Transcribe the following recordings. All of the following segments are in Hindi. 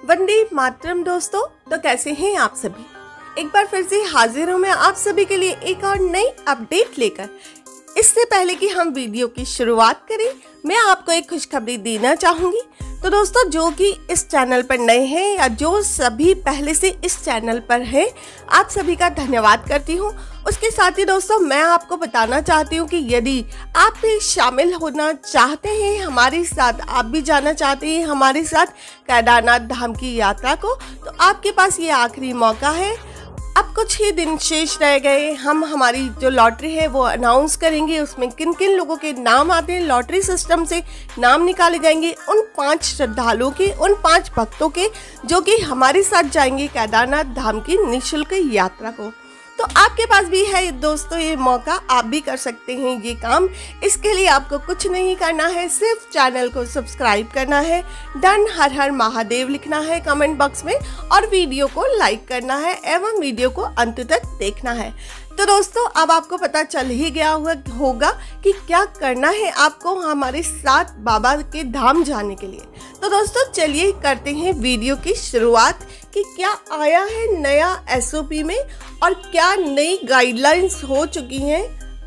वंदे मातरम दोस्तों। तो कैसे हैं आप सभी? एक बार फिर से हाजिर हूं मैं आप सभी के लिए एक और नई अपडेट लेकर। इससे पहले कि हम वीडियो की शुरुआत करें, मैं आपको एक खुशखबरी देना चाहूंगी। तो दोस्तों, जो कि इस चैनल पर नए हैं या जो सभी पहले से इस चैनल पर हैं, आप सभी का धन्यवाद करती हूं। उसके साथ ही दोस्तों, मैं आपको बताना चाहती हूं कि यदि आप भी शामिल होना चाहते हैं हमारे साथ, आप भी जाना चाहते हैं हमारे साथ केदारनाथ धाम की यात्रा को, तो आपके पास ये आखिरी मौका है। अब कुछ ही दिन शेष रह गए। हम हमारी जो लॉटरी है वो अनाउंस करेंगे। उसमें किन किन लोगों के नाम आते हैं, लॉटरी सिस्टम से नाम निकाले जाएंगे उन 5 श्रद्धालुओं के, उन 5 भक्तों के जो कि हमारे साथ जाएंगे केदारनाथ धाम की निःशुल्क यात्रा को। तो आपके पास भी है दोस्तों ये मौका, आप भी कर सकते हैं ये काम। इसके लिए आपको कुछ नहीं करना है, सिर्फ चैनल को सब्सक्राइब करना है, डन हर हर महादेव लिखना है कमेंट बॉक्स में और वीडियो को लाइक करना है एवं वीडियो को अंत तक देखना है। तो दोस्तों, अब आपको पता चल ही गया होगा कि क्या करना है आपको हमारे साथ बाबा के धाम जाने के लिए। तो दोस्तों, चलिए करते हैं वीडियो की शुरुआत कि क्या आया है नया SOP में और क्या नई गाइडलाइंस हो चुकी हैं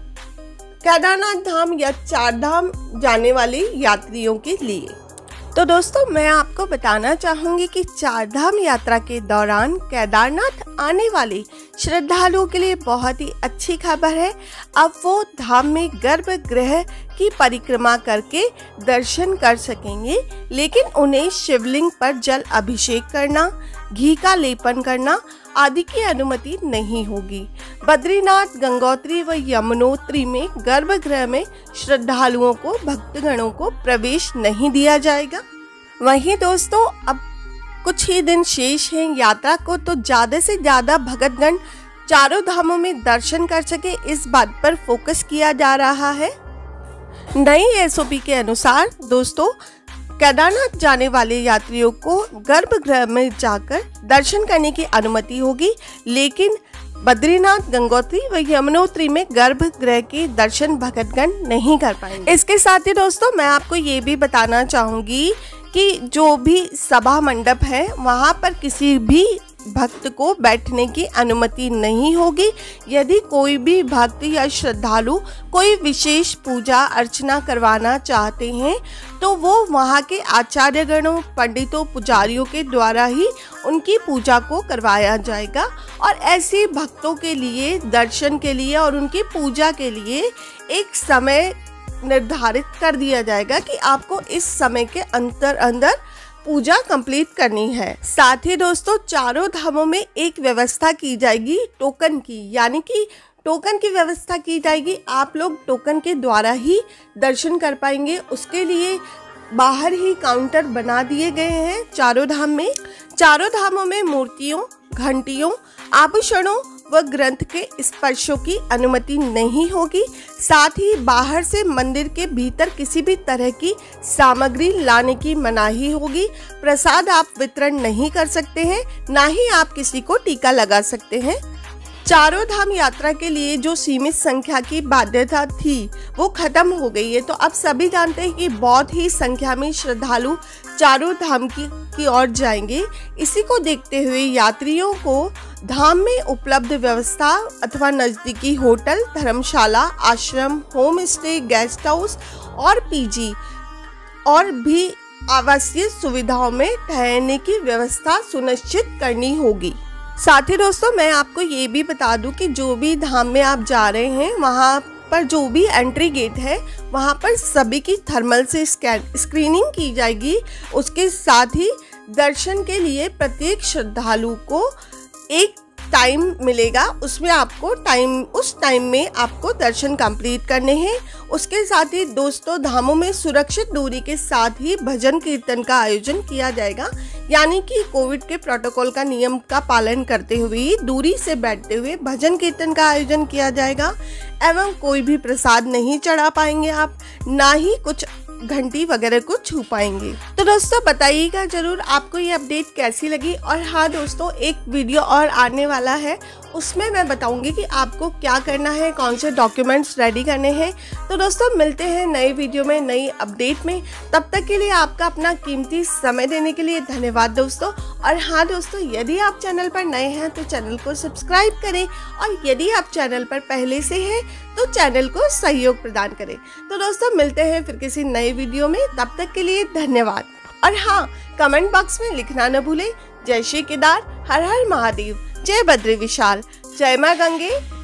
केदारनाथ धाम या 4 धाम जाने वाले यात्रियों के लिए। तो दोस्तों, मैं आपको बताना चाहूंगी कि 4 धाम यात्रा के दौरान केदारनाथ आने वाले श्रद्धालुओं के लिए बहुत ही अच्छी खबर है। अब वो धाम में गर्भगृह की परिक्रमा करके दर्शन कर सकेंगे, लेकिन उन्हें शिवलिंग पर जल अभिषेक करना, घी का लेपन करना आदि की अनुमति नहीं होगी। बद्रीनाथ, गंगोत्री व यमुनोत्री में गर्भगृह में श्रद्धालुओं को, भक्तगणों को प्रवेश नहीं दिया जाएगा। वहीं दोस्तों, अब कुछ ही दिन शेष हैं यात्रा को, तो ज्यादा से ज्यादा भक्तगण चारों धामों में दर्शन कर सके, इस बात पर फोकस किया जा रहा है। नई SOP के अनुसार दोस्तों, केदारनाथ जाने वाले यात्रियों को गर्भगृह में जाकर दर्शन करने की अनुमति होगी, लेकिन बद्रीनाथ, गंगोत्री व यमुनोत्री में गर्भगृह के दर्शन भक्तगण नहीं कर पाएंगे। इसके साथ ही दोस्तों, मैं आपको ये भी बताना चाहूंगी कि जो भी सभा मंडप है वहां पर किसी भी भक्त को बैठने की अनुमति नहीं होगी। यदि कोई भी भक्त या श्रद्धालु कोई विशेष पूजा अर्चना करवाना चाहते हैं तो वो वहाँ के आचार्यगणों, पंडितों, पुजारियों के द्वारा ही उनकी पूजा को करवाया जाएगा। और ऐसे भक्तों के लिए दर्शन के लिए और उनकी पूजा के लिए एक समय निर्धारित कर दिया जाएगा कि आपको इस समय के अंदर पूजा कंप्लीट करनी है। साथ ही दोस्तों, चारों धामों में एक व्यवस्था की जाएगी टोकन की, यानी कि टोकन की व्यवस्था की जाएगी। आप लोग टोकन के द्वारा ही दर्शन कर पाएंगे। उसके लिए बाहर ही काउंटर बना दिए गए हैं चारों धाम में। चारों धामों में मूर्तियों, घंटियों, आभूषणों व ग्रंथ के स्पर्शों की अनुमति नहीं होगी। साथ ही बाहर से मंदिर के भीतर किसी भी तरह की सामग्री लाने की मनाही होगी। प्रसाद आप वितरण नहीं कर सकते हैं, ना ही आप किसी को टीका लगा सकते हैं। चारों धाम यात्रा के लिए जो सीमित संख्या की बाध्यता थी वो खत्म हो गई है। तो अब सभी जानते हैं कि बहुत ही संख्या में श्रद्धालु चारों धाम की ओर जाएंगे। इसी को देखते हुए यात्रियों को धाम में उपलब्ध व्यवस्था अथवा नजदीकी होटल, धर्मशाला, आश्रम, होम स्टे, गेस्ट हाउस और PG और भी आवासीय सुविधाओं में ठहरने की व्यवस्था सुनिश्चित करनी होगी। साथ ही दोस्तों, मैं आपको ये भी बता दूं कि जो भी धाम में आप जा रहे हैं वहाँ पर जो भी एंट्री गेट है वहाँ पर सभी की थर्मल से स्क्रीनिंग की जाएगी। उसके साथ ही दर्शन के लिए प्रत्येक श्रद्धालु को एक टाइम मिलेगा, उसमें आपको उस टाइम में आपको दर्शन कंप्लीट करने हैं। उसके साथ ही दोस्तों, धामों में सुरक्षित दूरी के साथ ही भजन कीर्तन का आयोजन किया जाएगा, यानी कि कोविड के प्रोटोकॉल का नियम का पालन करते हुए ही दूरी से बैठते हुए भजन कीर्तन का आयोजन किया जाएगा। एवं कोई भी प्रसाद नहीं चढ़ा पाएंगे आप, ना ही कुछ घंटी वगैरह को छू पाएंगे। तो दोस्तों, बताइएगा जरूर आपको ये अपडेट कैसी लगी। और हाँ दोस्तों, एक वीडियो और आने वाला है, उसमें मैं बताऊंगी कि आपको क्या करना है, कौन से डॉक्यूमेंट्स रेडी करने हैं। तो दोस्तों, मिलते हैं नए वीडियो में, नई अपडेट में। तब तक के लिए आपका अपना कीमती समय देने के लिए धन्यवाद दोस्तों। और हाँ दोस्तों, यदि आप चैनल पर नए हैं तो चैनल को सब्सक्राइब करें, और यदि आप चैनल पर पहले से हैं तो चैनल को सहयोग प्रदान करें। तो दोस्तों, मिलते हैं फिर किसी नए वीडियो में, तब तक के लिए धन्यवाद। और हाँ, कमेंट बॉक्स में लिखना न भूलें, जय श्री केदार, हर हर महादेव, जय बद्री विशाल, जय माँ गंगे,